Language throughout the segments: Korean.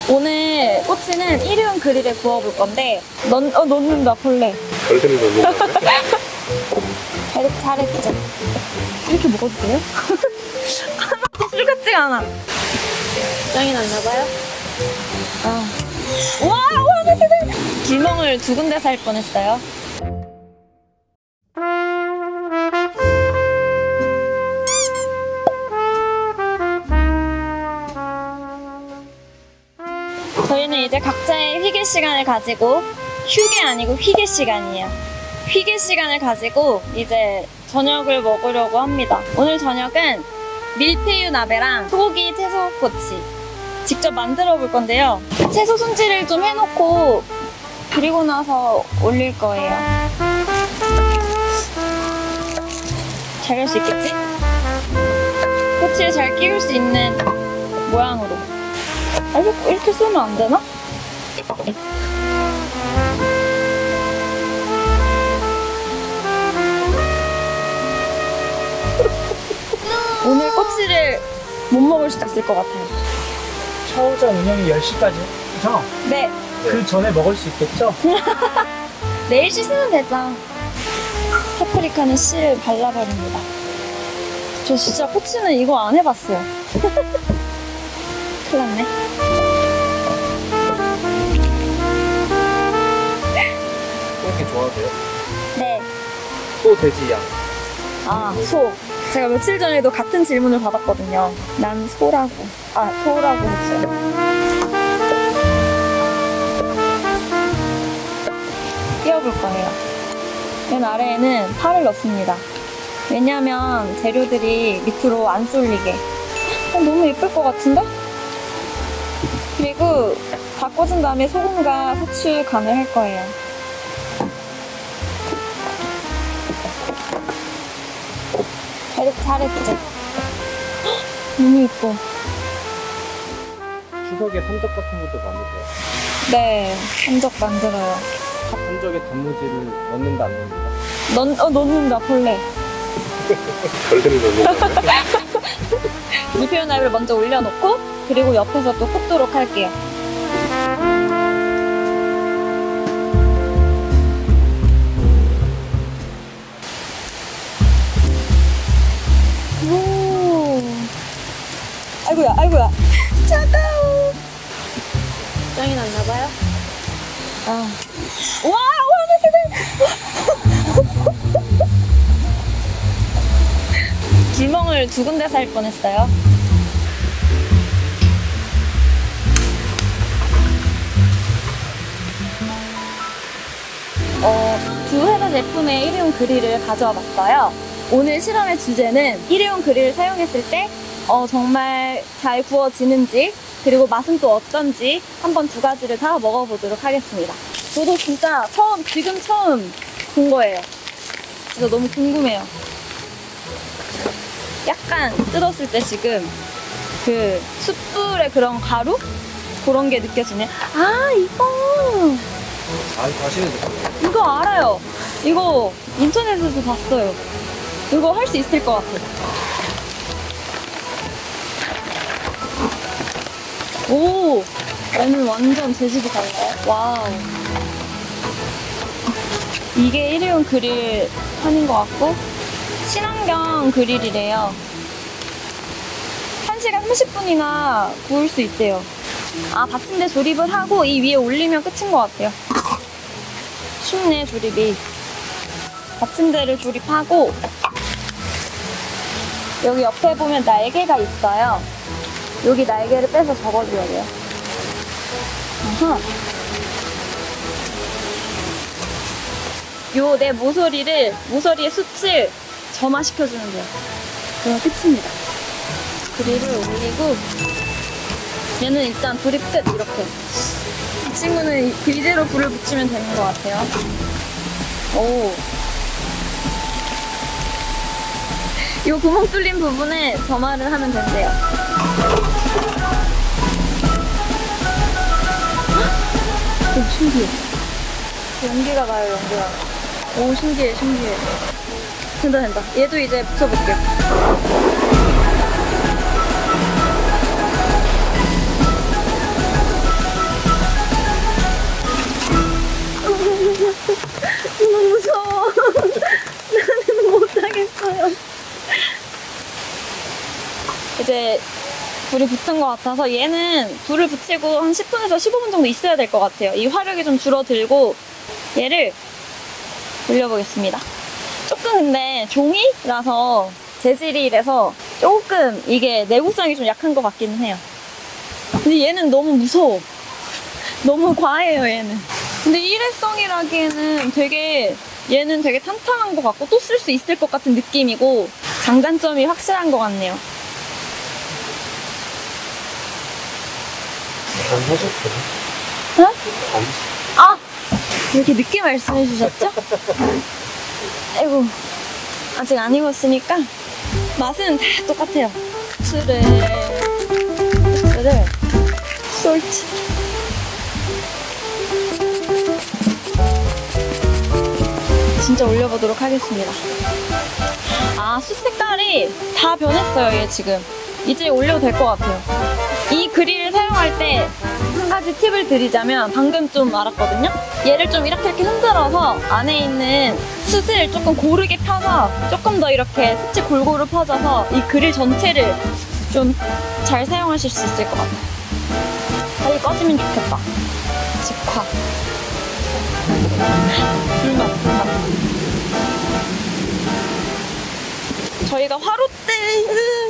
오늘 꼬치는 일회용 그릴에 구워볼 건데 넣는다 벌레. 벌레는 넣는다. 잘했죠. 이렇게 먹어도 돼요? 하나도 술 같지가 않아. 짱이 났나봐요? 아. 와, 나 세상에! 불멍을 2군데서 할 뻔했어요. 저희는 이제 각자의 휴게 시간을 가지고, 휴게 아니고 휴게 시간이에요. 휴게 시간을 가지고 이제 저녁을 먹으려고 합니다. 오늘 저녁은 밀푀유 나베랑 소고기 채소꼬치 직접 만들어 볼 건데요. 채소 손질을 좀 해놓고 그리고 나서 올릴 거예요. 잘 할 수 있겠지? 꼬치에 잘 끼울 수 있는 모양으로. 이렇게 쏘면 안 되나? 오늘 꼬치를 못 먹을 수도 있을 것 같아요. 샤오전 운영이 10시까지 그죠? 네. 그 전에 먹을 수 있겠죠? 내일 씻으면 되죠. 파프리카는 씨를 발라버립니다. 저 진짜 꼬치는 이거 안 해봤어요. 큰일 났네. 이렇게 좋아하세요? 네. 소, 돼지, 양. 아, 소. 제가 며칠 전에도 같은 질문을 받았거든요. 난 소라고. 소라고 했어요. 띄워볼 거예요. 맨 아래에는 파를 넣습니다. 왜냐면 재료들이 밑으로 안 쏠리게. 너무 예쁠 것 같은데? 그리고 다 꽂은 다음에 소금과 후추 간을 할 거예요. 잘했죠? 너무 예뻐. 추석에 삼적 같은 것도 만드세요? 네, 삼적 만들어요. 삼적에 단무지를 넣는다, 안 넣는다? 넣는다, 벌레. 벌레는 넣는다. 밀푀유 나베를 먼저 올려놓고 그리고 옆에서 또 굽도록 할게요. 오, 아이고야. 차가워. 짱이 났나봐요? 나 세상에. 불멍을 2군데서 할 뻔했어요. 두 회사 제품의 일회용 그릴을 가져와 봤어요. 오늘 실험의 주제는 일회용 그릴을 사용했을 때 정말 잘 구워지는지 그리고 맛은 또 어떤지 한번 2가지를 다 먹어보도록 하겠습니다. 저도 진짜 지금 처음 본 거예요. 진짜 너무 궁금해요. 약간 뜯었을 때 지금 그 숯불의 그런 가루? 그런 게 느껴지네. 이거! 아시는 제품이에요? 이거 알아요. 이거 인터넷에서 봤어요. 이거 할 수 있을 것 같아요. 오! 얘는 완전 재질이 달라요. 와우. 이게 일회용 그릴 판인 것 같고 친환경 그릴이래요. 1시간 30분이나 구울 수 있대요. 받침대 조립을 하고 이 위에 올리면 끝인 것 같아요. 쉽네, 조립이. 받침대를 조립하고 여기 옆에 보면 날개가 있어요. 여기 날개를 빼서 접어줘야 돼요. 요 내 모서리에 숯을 점화시켜주면 돼요. 그럼 끝입니다. 그릴을 올리고 얘는 일단 조립 끝. 이렇게 이 친구는 이대로 불을 붙이면 되는 것 같아요. 오, 이 구멍 뚫린 부분에 점화를 하면 된대요. 오, 신기해. 연기가 나요, 연기가. 오, 신기해. 된다. 얘도 이제 붙여볼게요. 불이 붙은 것 같아서 얘는 불을 붙이고 한 10분에서 15분 정도 있어야 될 것 같아요. 이 화력이 좀 줄어들고 얘를 올려보겠습니다. 조금 근데 종이라서 재질이 이래서 조금 이게 내구성이 좀 약한 것 같기는 해요. 근데 얘는 너무 무서워. 너무 과해요, 얘는. 근데 일회성이라기에는 얘는 되게 탄탄한 것 같고 또 쓸 수 있을 것 같은 느낌이고 장단점이 확실한 것 같네요. 안 하셨어요? 어? 아! 왜 이렇게 늦게 말씀해 주셨죠? 아이고, 아직 안 익었으니까 맛은 다 똑같아요. 후추를 솔트. 진짜 올려보도록 하겠습니다. 아, 숯 색깔이 다 변했어요, 얘 지금. 이제 올려도 될 것 같아요. 이 그릴을 사용할 때 한 가지 팁을 드리자면 방금 좀 알았거든요? 얘를 좀 이렇게 흔들어서 안에 있는 숯을 조금 고르게 펴서 조금 더 이렇게 숯이 골고루 퍼져서 이 그릴 전체를 좀 잘 사용하실 수 있을 것 같아요. 빨리 꺼지면 좋겠다. 직화. 불맛. 저희가 화롯대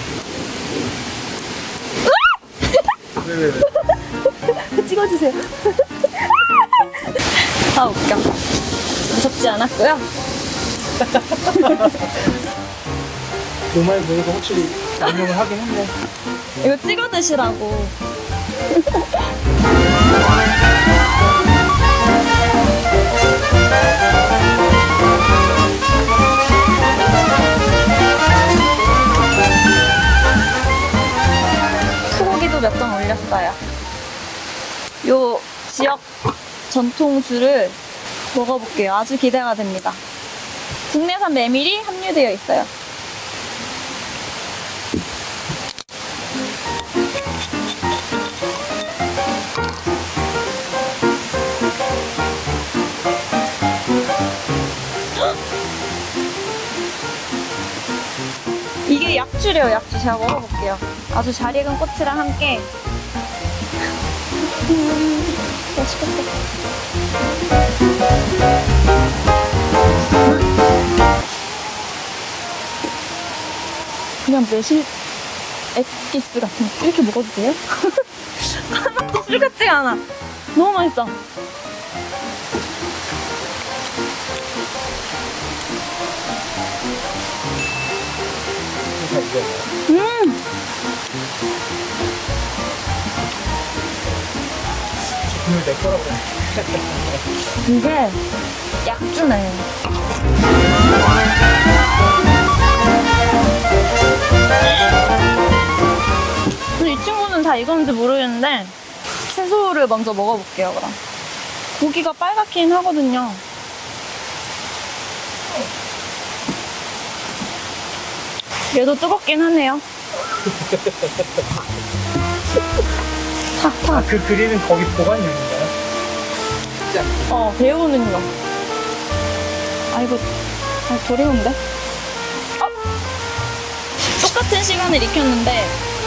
왜? 찍어주세요. 아, 웃겨. 무섭지 않았고요. 노말 보니까 확실히 양념을 하긴 했네. 이거 찍어 드시라고. 소고기도 몇 점 올렸어요. 요 지역 전통주를 먹어볼게요. 아주 기대가 됩니다. 국내산 메밀이 함유되어 있어요. 이게 약주래요, 약주. 제가 먹어볼게요. 아주 잘 익은 꼬치랑 함께. 맛있겠다. 그냥 매실 액기스 같은 거. 이렇게 먹어도 돼요? 하나도 술 같지가 않아. 너무 맛있어. 오늘 내 거라고 그래. 이게 약주네. 근데 이 친구는 다 익었는지 모르겠는데 채소를 먼저 먹어볼게요. 그럼 고기가 빨갛긴 하거든요. 얘도 뜨겁긴 하네요. 탁탁. 아, 그 그릴은 거기 보관용인가요? 데우는 거. 아이고, 덜 익은데? 똑같은 시간을 익혔는데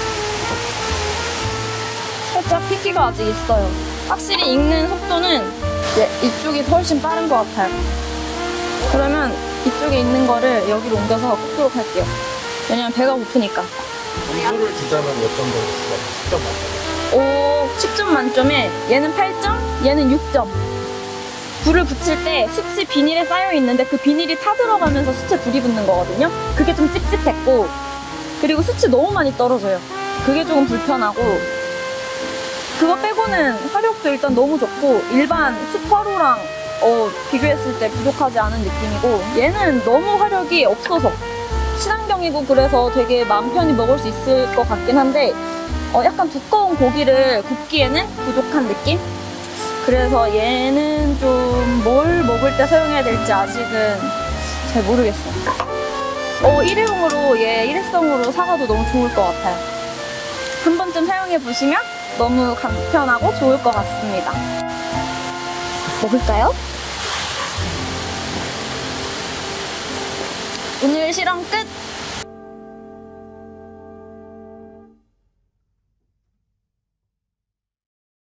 살짝 핏기가 아직 있어요. 확실히 익는 속도는 이쪽이 훨씬 빠른 것 같아요. 그러면 이쪽에 있는 거를 여기로 옮겨서 굽도록 할게요. 왜냐면 배가 고프니까. 점수를 주자면 몇 점 정도? 10점 만점에. 오, 10점 만점에 얘는 8점, 얘는 6점. 불을 붙일 때 숯이 비닐에 쌓여 있는데 그 비닐이 타들어가면서 숯에 불이 붙는 거거든요. 그게 좀 찝찝했고, 그리고 숯이 너무 많이 떨어져요. 그게 조금 불편하고, 그거 빼고는 화력도 일단 너무 좋고 일반 숯 화로랑 비교했을 때 부족하지 않은 느낌이고, 얘는 너무 화력이 없어서 친환경이고 그래서 되게 마음 편히 먹을 수 있을 것 같긴 한데 약간 두꺼운 고기를 굽기에는 부족한 느낌? 그래서 얘는 좀 뭘 먹을 때 사용해야 될지 아직은 잘 모르겠어요. 일회성으로 사가도 너무 좋을 것 같아요. 한 번쯤 사용해 보시면 너무 간편하고 좋을 것 같습니다. 먹을까요? 오늘 실험 끝!